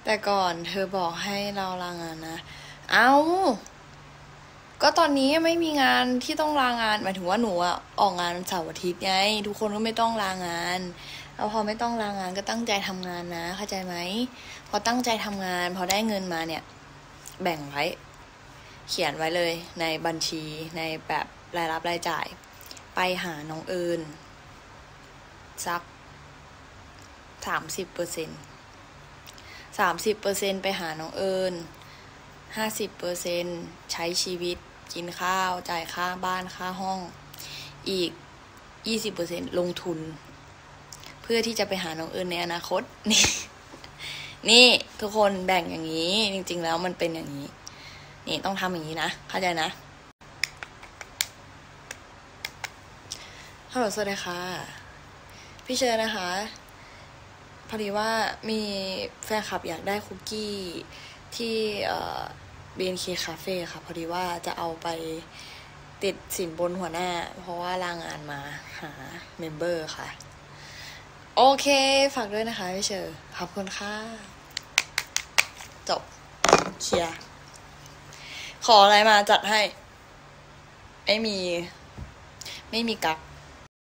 แต่ก่อนเธอบอกให้เราลางานนะ เอาก็ตอนนี้ไม่มีงานที่ต้องลางานหมายถึงว่าหนูอะออกงานเสาร์อาทิตย์ไงทุกคนก็ไม่ต้องลางานแล้วพอไม่ต้องลางานก็ตั้งใจทำงานนะเข้าใจไหมพอตั้งใจทำงานพอได้เงินมาเนี่ยแบ่งไว้เขียนไว้เลยในบัญชีในแบบรายรับรายจ่ายไปหาน้องเอิญสัก30%ไปหาน้องเอิญ50%ใช้ชีวิตกินข้าวจ่ายค่าบ้านค่าห้องอีก20%ลงทุนเพื่อที่จะไปหาน้องเอิญในอนาคตนี่ทุกคนแบ่งอย่างนี้จริงๆแล้วมันเป็นอย่างนี้นี่ต้องทำอย่างนี้นะเข้าใจนะฮัลโหลสวัสดีค่ะพี่เชิญนะคะพอดีว่ามีแฟนคลับอยากได้คุกกี้ที่BNK Cafe ค่ะพอดีว่าจะเอาไปติดสินบนหัวหน้าเพราะว่าลางานมาหาเมมเบอร์ค่ะโอเคฝากด้วยนะคะพี่เชอร์ขอบคุณค่ะจบเชียร์ขออะไรมาจัดให้ไม่มีกัก